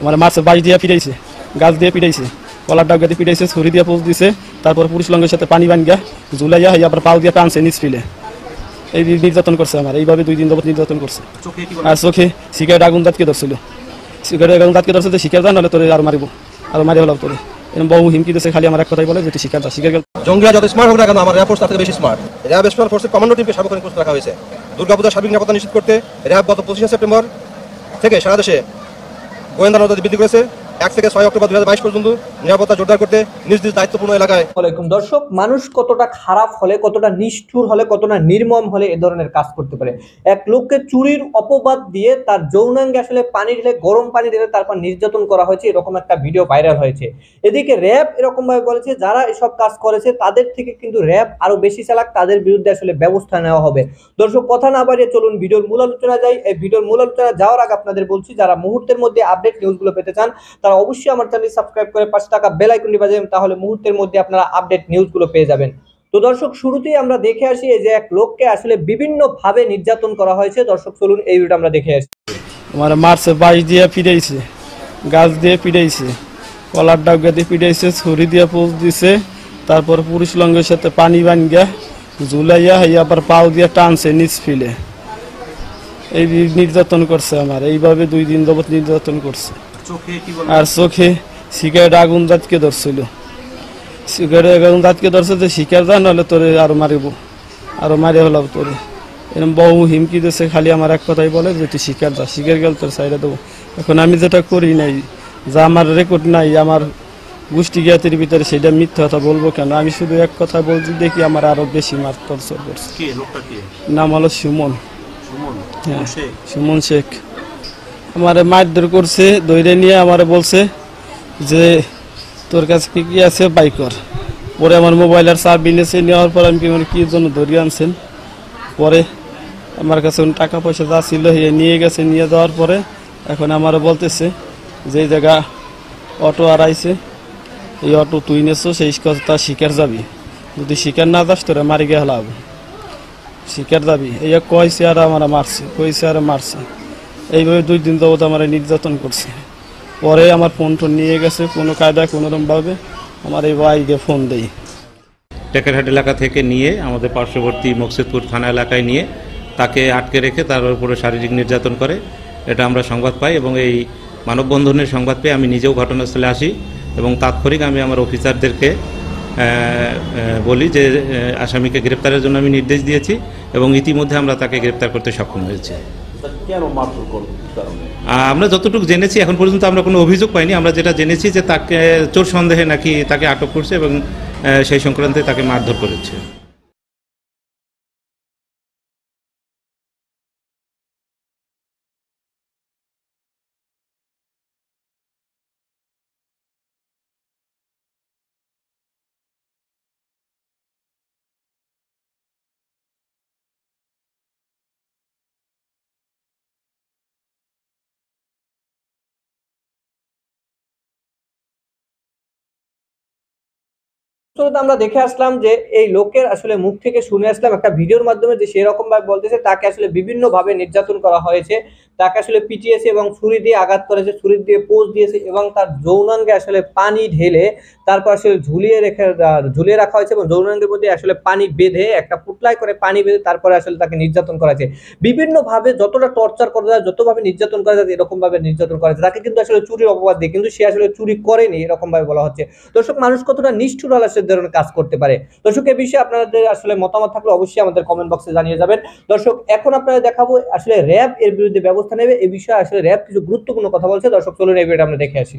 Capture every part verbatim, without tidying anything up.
আমার মাছ বাঁশ দিয়ে পিটাইছে, গাছ দিয়ে পিটাইছে, কলার ডাক দিয়ে পিটাইছে, ছুরি দিয়ে পোজ দিছে, তারপর পুরুষ লঙ্গের সাথে পানি বাঙ্গা ঝুলাইয়া হইয়া আবার পাও দিয়ে টানছে নিচ ফিলে। এই নির্যাতন করছে আমার, এইভাবে দুই দিন যাবত নির্যাতন করছে। আর চোখে সিগারেট আগুন দাঁতকে ধরছিল, সিগারেট আগুন দাঁতকে ধরছে যে শিকার যা, নাহলে তোরে আর মারিব, আর মারি হলাম তোরে। এরকম বহু হুমকি দিচ্ছে, খালি আমার এক কথাই বলে যে তুই শিকার যা, শিকার গেল। জঙ্গিরা যত স্মার্ট হোক না কেন, আমার র্যাব ফোর্স তার থেকে বেশি স্মার্ট। র্যাব স্পেশাল ফোর্সের কমান্ডো টিমকে সার্বক্ষণিক প্রস্তুত রাখা হয়েছে দুর্গাপূজার সার্বিক নিরাপত্তা নিশ্চিত করতে। র্যাব গত পঁচিশে সেপ্টেম্বর থেকে সারা দেশে গোয়েন্দা নজরদারি বৃদ্ধি করেছে। এক থেকে ছয় অক্টোবর দুই হাজার বাইশ পর্যন্ত নিরাপত্তা জোরদার করতে নিজ নিজ দায়িত্বপূর্ণ এলাকায়। ওয়ালাইকুম দর্শক, মানুষ কতটা খারাপ হলে, কতটা নিষ্ঠুর হলে, কতটা নির্মম হলে এ ধরনের কাজ করতে পারে। এক লোককে চুরির অপবাদ দিয়ে তার যৌনাঙ্গে আসলে পানি ঢেলে, গরম পানি ঢেলে তারপর নির্যাতন করা হয়েছে, এরকম একটা ভিডিও ভাইরাল হয়েছে। এদিকে র্যাব এরকম ভাবে বলেছে যারা এসব কাজ করেছে তাদের থেকে কিন্তু র্যাব আরো বেশি চালাক, তাদের বিরুদ্ধে আসলে ব্যবস্থা নেওয়া হবে। দর্শক, কথা না বাড়িয়ে চলুন ভিডিওর মূল আলোচনা যাই। এই ভিডিওর মূল আলোচনা যাওয়ার আগে আপনাদের বলছি, যারা মুহূর্তের মধ্যে আপডেট নিউজগুলো পেতে চান তারা অবশ্যই আমার চ্যানেল সাবস্ক্রাইব করে পাঁচ টাকা বেল আইকনটি বাজাবেন, তাহলে মুহূর্তের মধ্যে আপনারা আপডেট নিউজগুলো পেয়ে যাবেন। তো দর্শক, শুরুতেই আমরা দেখে আসি এই যে এক লোককে আসলে বিভিন্ন ভাবে নির্যাতন করা হয়েছে। দর্শক চলুন এই ভিডিওটা আমরা দেখে আসি। আমার মারছে, বাঁশ দিয়ে পিটাইছে, গাছ দিয়ে পিটাইছে, কলার ডাক দিয়ে পিটাইছে, ছুরি দিয়ে পোজ দিছে, তারপর পুরুষ লঙ্গের সাথে পানি বাঙ্গা ঝুলাইয়া হইয়া আবার পাও দিয়ে টানছে নিচ ফিলে। এই নির্যাতন করছে আমার, এইভাবে দুই দিন যাবত নির্যাতন করছে। আর চোখে সিগারেট আগুন দাঁতকে ধরছিল, সিগারেট আগুন দাঁতকে ধরছে যে শিকার যা, নাহলে তোরে আরো মারিব, আরো মারি হলাম তোরে। এরকম বহু হুমকি দিচ্ছে, খালি আমার এক কথাই বলে যে তুই শিকার যা, শিকার গেল তোর সাইডে দেবো। এখন আমি যেটা করি নাই, যা আমার রেকর্ড নাই, আমার গোষ্ঠী জ্ঞাতির ভিতরে, সেটা মিথ্যা কথা বলবো কেন? আমি শুধু এক কথা বলছি, দেখি আমার আরো বেশি মার টর্চার করছে। নাম হলো সুমন, হ্যাঁ সুমন শেখ। আমার মারধর করছে, দৌড়ে নিয়ে আমার বলছে যে তোর কাছে কি কি আছে বাই কর। পরে আমার মোবাইলের চাবি নিয়েছে, নেওয়ার পর আমি কি জন্য ধরিয়ে আনছেন। পরে আমার কাছে টাকা পয়সা যা ছিল নিয়ে গেছে, নিয়ে যাওয়ার পরে এখন আমারও বলতেছে যে জায়গা অটো আর আইছে, এই অটো তুই নেছো, সেই কথা শিকার যাবি, যদি শিকার না যাস তোরা মারি গে হলাম, শিকার যাবি। এই কইছে আর আমার মারছে, কইছে আর মারছে। এইভাবে দুই দিন যাবত আমার নির্যাতন করছে। পরে আমার ফোন টোন নিয়ে গেছে, কোনো কায়দায় কোনোরকমভাবে আমার এই ভাইকে ফোন দেই। টেকেরহাট এলাকা থেকে নিয়ে আমাদের পার্শ্ববর্তী মকসুদপুর থানা এলাকায় নিয়ে তাকে আটকে রেখে তার উপরে শারীরিক নির্যাতন করে, এটা আমরা সংবাদ পাই। এবং এই মানববন্ধনের সংবাদ পেয়ে আমি নিজেও ঘটনাস্থলে আসি এবং তাৎক্ষণিক আমি আমার অফিসারদেরকে বলি যে আসামিকে গ্রেপ্তারের জন্য আমি নির্দেশ দিয়েছি এবং ইতিমধ্যে আমরা তাকে গ্রেপ্তার করতে সক্ষম হয়েছি। আমরা যতটুকু জেনেছি, এখন পর্যন্ত আমরা কোনো অভিযোগ পাইনি। আমরা যেটা জেনেছি যে তাকে চোর সন্দেহে নাকি তাকে আটক করছে এবং সেই সংক্রান্তে তাকে মারধর করেছে। আমরা দেখে আসলাম যে এই লোকের আসলে মুখ থেকে শুনে আসলাম একটা ভিডিওর মাধ্যমে যে সেরকম ভাবে বলতেছে তাকে আসলে বিভিন্ন ভাবে নির্যাতন করা হয়েছে, তাকে আসলে পিটিয়েছে এবং ছুরি দিয়ে আঘাত করেছে, ছুরি দিয়ে পোজ দিয়েছে এবং তার যৌনাঙ্গে আসলে পানি ঢেলে তারপর আসলে ঝুলিয়ে রেখে ঝুলিয়ে রাখা হয়েছে এবং যৌনাঙ্গের মধ্যে আসলে পানি বেঁধে একটা পুটলাই করে পানি বেঁধে তারপরে আসলে তাকে নির্যাতন করা হয়েছে। বিভিন্ন ভাবে যতটা টর্চার করা যায়, যতভাবে নির্যাতন করা যায় এরকম ভাবে নির্যাতন করা যায়। তাকে কিন্তু আসলে চুরির অপবাদ দিয়ে, কিন্তু সে আসলে চুরি করেনি এরকম ভাবে বলা হচ্ছে। দর্শক, মানুষ কতটা নিষ্ঠুর হলে সে ধরনের কাজ করতে পারে। দর্শক, এই বিষয়ে আপনাদের আসলে মতামত থাকলে অবশ্যই আমাদের কমেন্ট বক্সে জানিয়ে যাবেন। দর্শক, এখন আপনারা দেখাবো আসলে র্যাব এর বিরুদ্ধে ব্যবস্থা নেবে, এই বিষয়ে আসলে র্যাব কিছু গুরুত্বপূর্ণ কথা বলছে। দর্শক চলুন এই ভিডিওটা আমরা দেখে আসি।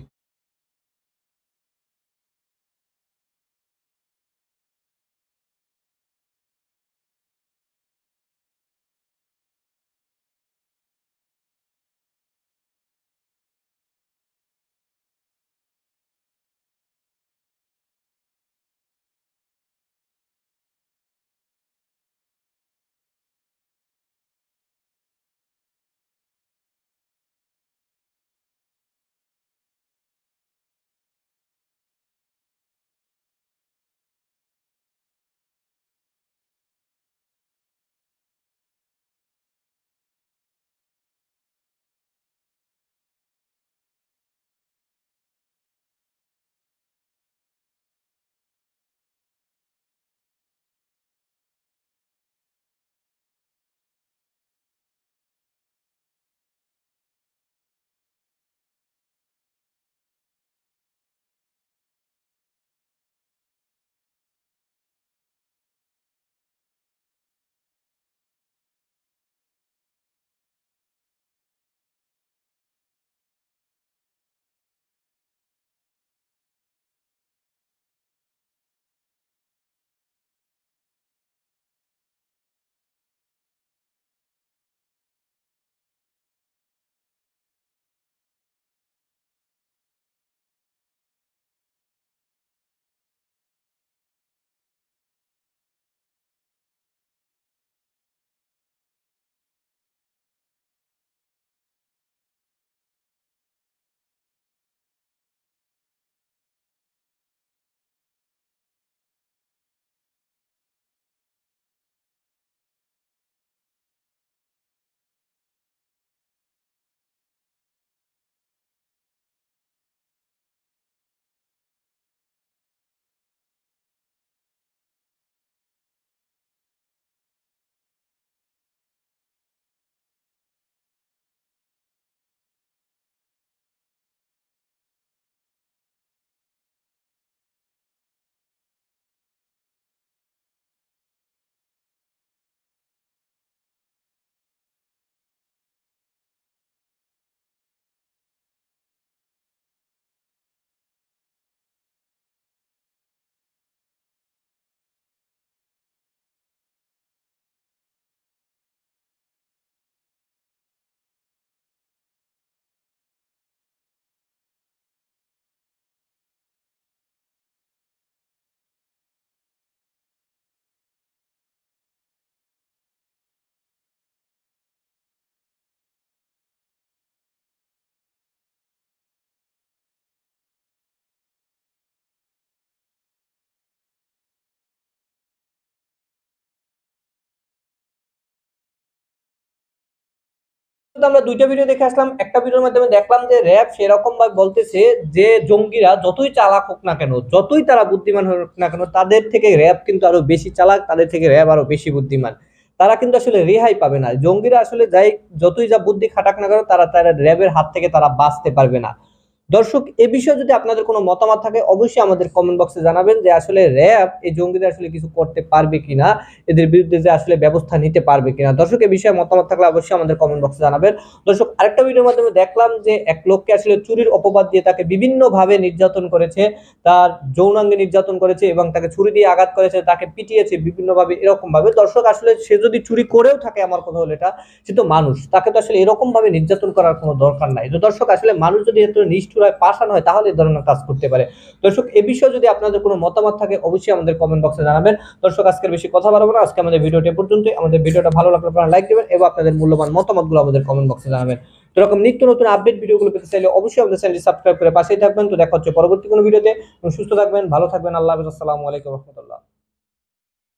আমরা দুইটা ভিডিও দেখে আসলাম। একটা ভিডিওর মাধ্যমে দেখলাম যে র‍্যাব সেরকম ভাবে বলতেছে যে জঙ্গিরা যতই চালাক হোক না কেন, যতই তারা বুদ্ধিমান হোক না কেন, তাদের থেকে র‍্যাব কিন্তু আরো বেশি চালাক, তাদের থেকে র‍্যাব আরো বেশি বুদ্ধিমান। তারা কিন্তু আসলে রেহাই পাবে না। জঙ্গিরা আসলে যাই যতই যা বুদ্ধি খাটাক না কেন, তারা তারা র‍্যাবের হাত থেকে তারা বাঁচতে পারবে না। দর্শক, এ বিষয়ে যদি আপনাদের কোনো মতামত থাকে অবশ্যই আমাদের কমেন্ট বক্সে জানাবেন যে আসলে র‍্যাব এই জঙ্গিদের আসলে কিছু করতে পারবে কিনা, এদের বিরুদ্ধে যে আসলে ব্যবস্থা নিতে পারবে কিনা। দর্শক, এই বিষয়ে মতামত থাকলে অবশ্যই আমাদের কমেন্ট বক্সে জানাবেন। দর্শক, আরেকটা ভিডিওর মাধ্যমে দেখলাম যে এক লোককে আসলে চুরির অপবাদ দিয়ে তাকে বিভিন্নভাবে নির্যাতন করেছে, তার যৌনাঙ্গে নির্যাতন করেছে এবং তাকে ছুরি দিয়ে আঘাত করেছে, তাকে পিটিয়েছে বিভিন্নভাবে এরকম ভাবে। দর্শক, আসলে সে যদি চুরি করেও থাকে, আমার কথা হলো এটা, সে তো মানুষ, তাকে তো আসলে এরকম ভাবে নির্যাতন করার কোনো দরকার নাই। তো দর্শক, আসলে মানুষ যদি এত নিষ্ঠুর হয়, পাষাণ হয়, তাহলে এই ধরনের কাজ করতে পারে। দর্শক, এ বিষয়ে যদি আপনাদের কোনো মতামত থাকে অবশ্যই আমাদের কমেন্ট বক্সে জানাবেন। দর্শক, আজকের বেশি কথা বাড়াবো না, আজকে আমাদের ভিডিওটি পর্যন্তই। আমাদের ভিডিওটা ভালো লাগলে আপনারা লাইক দিবেন এবং আপনাদের মূল্যবান মতামতগুলো আমাদের কমেন্ট বক্সে জানাবেন। তো এরকম নিত্য নতুন আপডেট ভিডিওগুলো পেতে চাইলে অবশ্যই আমাদের চ্যানেলটি সাবস্ক্রাইব করে পাশেই থাকবেন। তো দেখা হচ্ছে পরবর্তী কোনো ভিডিওতে। সুস্থ থাকবেন, ভালো থাকবেন। আল্লাহ হাফেজ। আসসালামু আলাইকুম ওয়া রাহমাতুল্লাহ।